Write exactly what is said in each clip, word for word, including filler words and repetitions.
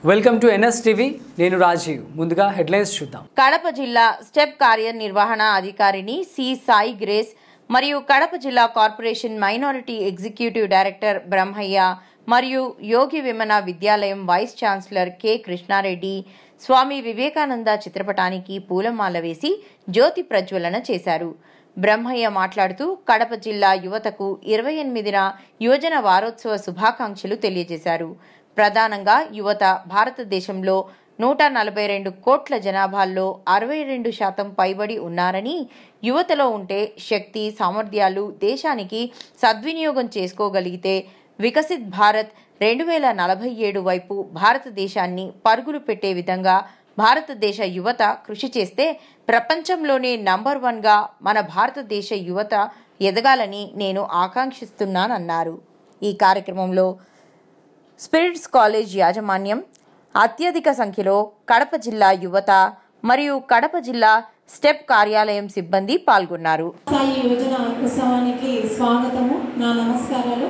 Welcome to NS TV. నేను రాజీవ్. ముందుగా headlines చూద్దాం. కడప జిల్లా స్టెప్ కార్యనిర్వహణ అధికారిని సి సాయి గ్రేస్ మరియు కడప జిల్లా corporation minority executive director Brahmaiah మరియు యోగి విమన విద్యాలయం vice chancellor K Krishna Reddy Swami Vivekananda చిత్రపటానికి పూలమాల వేసి జ్యోతి ప్రజ్వలన చేశారు. బ్రహ్మయ్య మాట్లాడుతూ కడప జిల్లా యువతకు ఇరవై ఎనిమిదిన యువజన వారోత్సవ శుభాకాంక్షలు తెలియజేశారు. ప్రధానంగా యువత భారతదేశంలో నూట నలభై రెండు కోట్ల జనాభాల్లో అరవై రెండు శాతం పైబడి ఉన్నారని, యువతలో ఉంటే శక్తి సామర్థ్యాలు దేశానికి సద్వినియోగం చేసుకోగలిగితే వికసిత్ భారత్ రెండు వేల నలభై ఏడు వైపు భారతదేశాన్ని పరుగులు పెట్టే విధంగా భారతదేశ యువత కృషి చేస్తే ప్రపంచంలోనే నంబర్ వన్గా మన భారతదేశ యువత ఎదగాలని నేను ఆకాంక్షిస్తున్నానన్నారు. ఈ కార్యక్రమంలో స్పిరిట్స్ కాలేజ్ యాజమాన్యం, అత్యధిక సంఖ్యలో కడప జిల్లా యువత మరియు కడప జిల్లా స్టెప్ కార్యాలయం సిబ్బంది పాల్గొన్నారు. యువజన ఉత్సవానికి స్వాగతము, నా నమస్కారాలు.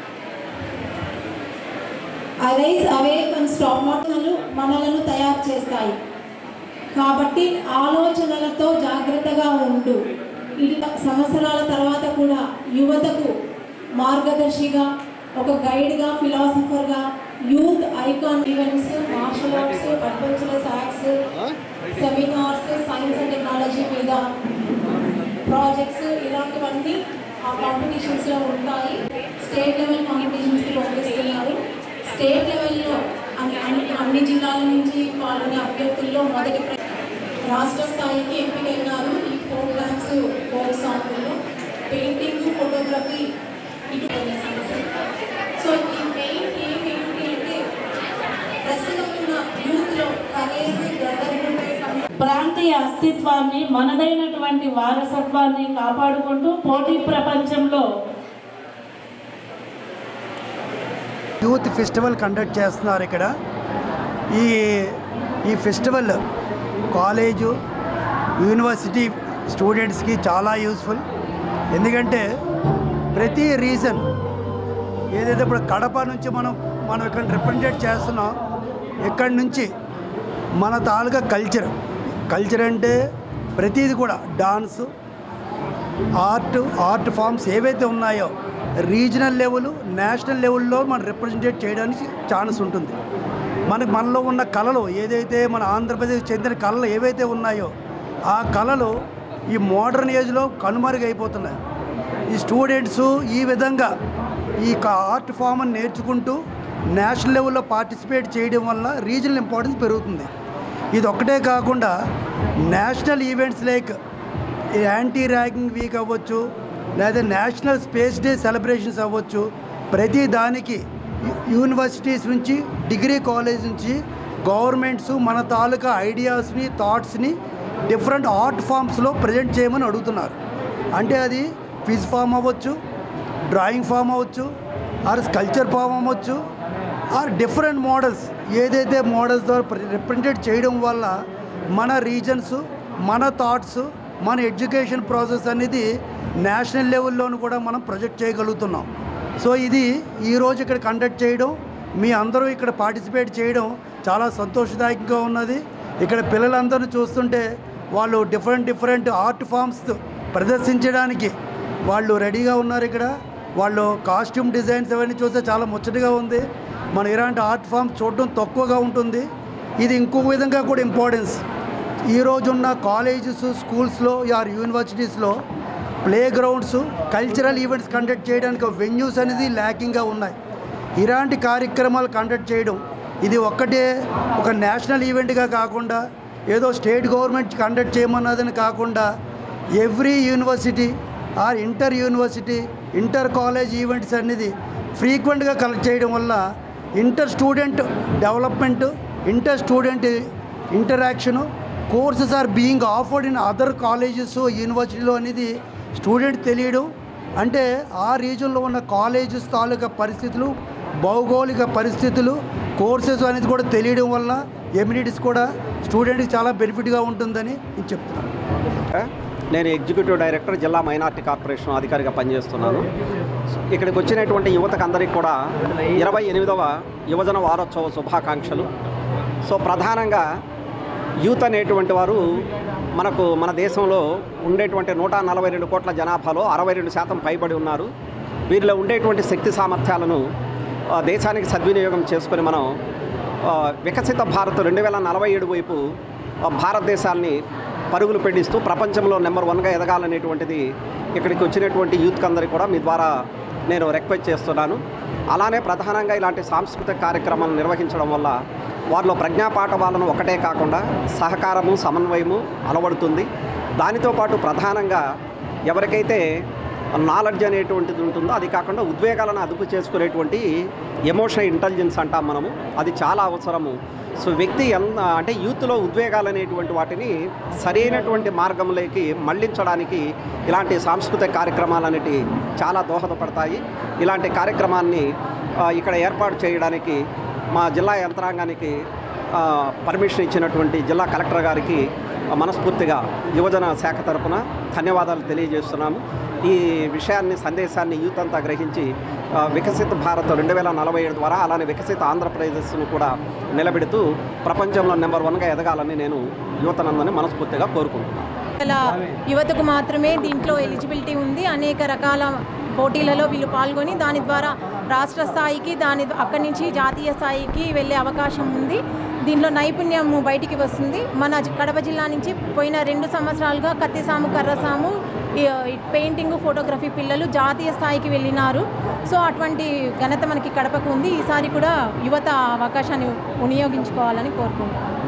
అరైజ్ అవేక్ అండ్ స్టాప్ మాటలు మనలను తయారు చేస్తాయి కాబట్టి ఆలోచనలతో జాగ్రత్తగా ఉంటూ ఇట్లా సంవత్సరాల తర్వాత కూడా యువతకు మార్గదర్శిగా, ఒక గైడ్గా, ఫిలాసఫర్గా, youth icon events, martial arts, adventurous acts, seminars, science and technology మీద ప్రాజెక్ట్స్ ఇలాంటివన్నీ ఆ కాంపిటీషన్స్లో ఉంటాయి. స్టేట్ లెవెల్ కాంపిటీషన్స్కి పంపిస్తున్నారు. స్టేట్ లెవెల్లో అన్ని అన్ని అన్ని జిల్లాల నుంచి పాల్గొనే అభ్యర్థుల్లో మొదటి రాష్ట్ర స్థాయికి ఎంపికైనారు. ఈ ప్రోగ్రామ్స్ ఫోక్ సాంగ్లో పెయింటింగ్, ఫోటోగ్రఫీ ఇటు సమస్య. సో ఈ మెయిన్ ఏం ఏంటి అంటే ప్రస్తుతం ఉన్న యూత్లో కరేజ్, బ్రదర్హుడ్, ప్రాంతీయ అస్తిత్వాన్ని, మనదైనటువంటి వారసత్వాన్ని కాపాడుకుంటూ పోటీ ప్రపంచంలో యూత్ ఫెస్టివల్ కండక్ట్ చేస్తున్నారు. ఇక్కడ ఈ ఈ ఫెస్టివల్ కాలేజు, యూనివర్సిటీ స్టూడెంట్స్కి చాలా యూస్ఫుల్. ఎందుకంటే ప్రతి రీజన్ ఏదైతే ఇప్పుడు కడప నుంచి మనం మనం ఇక్కడ రిప్రజెంట్ చేస్తున్నాం, ఇక్కడి నుంచి మన తాలూకా కల్చర్ కల్చర్ అంటే ప్రతిది కూడా డాన్స్, ఆర్ట్ ఆర్ట్ ఫామ్స్ ఏవైతే ఉన్నాయో రీజనల్ లెవెల్, నేషనల్ లెవెల్లో మనం రిప్రజెంటేట్ చేయడానికి ఛాన్స్ ఉంటుంది. మనకు మనలో ఉన్న కళలు ఏదైతే మన ఆంధ్రప్రదేశ్ చెందిన కళలు ఏవైతే ఉన్నాయో ఆ కళలు ఈ మోడర్న్ ఏజ్లో కనుమరుగైపోతున్నాయి. ఈ స్టూడెంట్స్ ఈ విధంగా ఈ ఆర్ట్ ఫామ్ని నేర్చుకుంటూ నేషనల్ లెవెల్లో పార్టిసిపేట్ చేయడం వల్ల రీజనల్ ఇంపార్టెన్స్ పెరుగుతుంది. ఇది ఒక్కటే కాకుండా national events like anti ragging week అవ్వచ్చు, లేదా నేషనల్ స్పేస్ డే సెలబ్రేషన్స్ అవ్వచ్చు, ప్రతి దానికి యూనివర్సిటీస్ నుంచి, డిగ్రీ కాలేజ్ నుంచి గవర్నమెంట్స్ మన తాలూకా ఐడియాస్ని, థాట్స్ని డిఫరెంట్ ఆర్ట్ ఫామ్స్లో ప్రజెంట్ చేయమని అడుగుతున్నారు. అంటే అది క్విజ్ ఫామ్ అవ్వచ్చు, డ్రాయింగ్ ఫామ్ అవ్వచ్చు, ఆర్ స్కల్చర్ ఫామ్ అవ్వచ్చు, ఆర్ డిఫరెంట్ మోడల్స్ ఏదైతే మోడల్స్ ద్వారా రిప్రజెంటేట్ చేయడం వల్ల మన రీజన్స్, మన థాట్స్, మన ఎడ్యుకేషన్ ప్రాసెస్ అనేది నేషనల్ లెవెల్లోనూ కూడా మనం ప్రొజెక్ట్ చేయగలుగుతున్నాం. సో ఇది ఈరోజు ఇక్కడ కండక్ట్ చేయడం, మీ అందరూ ఇక్కడ పార్టిసిపేట్ చేయడం చాలా సంతోషదాయకంగా ఉన్నది. ఇక్కడ పిల్లలందరూ చూస్తుంటే వాళ్ళు డిఫరెంట్ డిఫరెంట్ ఆర్ట్ ఫామ్స్ ప్రదర్శించడానికి వాళ్ళు రెడీగా ఉన్నారు. ఇక్కడ వాళ్ళు కాస్ట్యూమ్ డిజైన్స్ అవన్నీ చూస్తే చాలా ముచ్చటగా ఉంది. మన ఇలాంటి ఆర్ట్ ఫామ్స్ చూడడం తక్కువగా ఉంటుంది. ఇది ఇంకొక విధంగా కూడా ఇంపార్టెన్స్. ఈరోజున్న కాలేజెస్, స్కూల్స్లో ఆర్ యూనివర్సిటీస్లో play grounds, cultural events conduct చేయడానికి వెన్యూస్ అనేది ల్యాకింగ్గా ఉన్నాయి. ఇలాంటి కార్యక్రమాలు కండక్ట్ చేయడం ఇది ఒక్కటే ఒక నేషనల్ ఈవెంట్గా కాకుండా ఏదో స్టేట్ గవర్నమెంట్ కండక్ట్ చేయమన్నదని కాకుండా every university or inter university, inter college events అనేది ఫ్రీక్వెంట్గా కలెక్ట్ చేయడం వల్ల inter student development, inter student interaction, courses or being offered in other colleges, యూనివర్సిటీలో అనేది స్టూడెంట్ తెలియడం. అంటే ఆ రీజన్లో ఉన్న కాలేజెస్ తాలూకా పరిస్థితులు, భౌగోళిక పరిస్థితులు, కోర్సెస్ అనేది కూడా తెలియడం వల్ల ఎమ్యూనిటీస్ కూడా స్టూడెంట్కి చాలా బెనిఫిట్గా ఉంటుందని నేను చెప్తున్నాను. నేను ఎగ్జిక్యూటివ్ డైరెక్టర్, జిల్లా మైనార్టీ కార్పొరేషన్ అధికారిగా పనిచేస్తున్నాను. ఇక్కడికి వచ్చినటువంటి యువతకు అందరికీ కూడా ఇరవై ఎనిమిదవ యువజన వారోత్సవ శుభాకాంక్షలు. సో ప్రధానంగా యూత్ అనేటువంటి వారు మనకు మన దేశంలో ఉండేటువంటి నూట నలభై రెండు కోట్ల జనాభాలో అరవై రెండు శాతం పైబడి ఉన్నారు. వీరిలో ఉండేటువంటి శక్తి సామర్థ్యాలను దేశానికి సద్వినియోగం చేసుకొని మనం వికసిత భారత్ రెండు వేల నలభై ఏడు వైపు భారతదేశాన్ని పరుగులు పెట్టిస్తూ ప్రపంచంలో నెంబర్ వన్గా ఎదగాలనేటువంటిది ఇక్కడికి వచ్చినటువంటి యూత్కి అందరికీ కూడా మీ ద్వారా నేను రిక్వెస్ట్ చేస్తున్నాను. అలానే ప్రధానంగా ఇలాంటి సాంస్కృతిక కార్యక్రమాలను నిర్వహించడం వల్ల వారిలో ప్రజ్ఞాపాఠవాలను ఒకటే కాకుండా సహకారము సమన్వయము అలవడుతుంది. దానితో పాటు ప్రధానంగా ఎవరికైతే నాలెడ్జ్ అనేటువంటిది ఉంటుందో అది కాకుండా ఉద్వేగాలను అదుపు చేసుకునేటువంటి ఎమోషనల్ ఇంటెలిజెన్స్ అంటాం మనము, అది చాలా అవసరము. సో వ్యక్తి ఎంత అంటే యూత్లో ఉద్వేగాలు అనేటువంటి వాటిని సరైనటువంటి మార్గంలోకి మళ్లించడానికి ఇలాంటి సాంస్కృతిక కార్యక్రమాలు అనేటివి చాలా దోహదపడతాయి. ఇలాంటి కార్యక్రమాన్ని ఇక్కడ ఏర్పాటు చేయడానికి మా జిల్లా యంత్రాంగానికి పర్మిషన్ ఇచ్చినటువంటి జిల్లా కలెక్టర్ గారికి మనస్ఫూర్తిగా యువజన శాఖ తరపున ధన్యవాదాలు తెలియజేస్తున్నాము. ఈ విషయాన్ని సందేశాన్ని యూత్ అంతా గ్రహించి వికసిత భారత్ రెండు వేల నలభై ఏడు ద్వారా అలానే వికసిత ఆంధ్రప్రదేశ్ను కూడా నిలబెడుతూ ప్రపంచంలో నెంబర్ వన్గా ఎదగాలని నేను యువతనందరినీ మనస్ఫూర్తిగా కోరుకుంటున్నాను. యువతకు మాత్రమే దీంట్లో ఎలిజిబిలిటీ ఉంది. అనేక రకాల పోటీలలో వీళ్ళు పాల్గొని దాని ద్వారా రాష్ట్ర స్థాయికి దాని అక్కడి నుంచి జాతీయ స్థాయికి వెళ్ళే అవకాశం ఉంది. దీనిలో నైపుణ్యం బయటికి వస్తుంది. మన కడప జిల్లా నుంచి పోయిన రెండు సంవత్సరాలుగా కత్తిసాము కర్రసాము పెయింటింగ్ ఫోటోగ్రఫీ పిల్లలు జాతీయ స్థాయికి వెళ్ళినారు. సో అటువంటి ఘనత మనకి కడపకు ఉంది. ఈసారి కూడా యువత అవకాశాన్ని వినియోగించుకోవాలని కోరుకుంటున్నాను.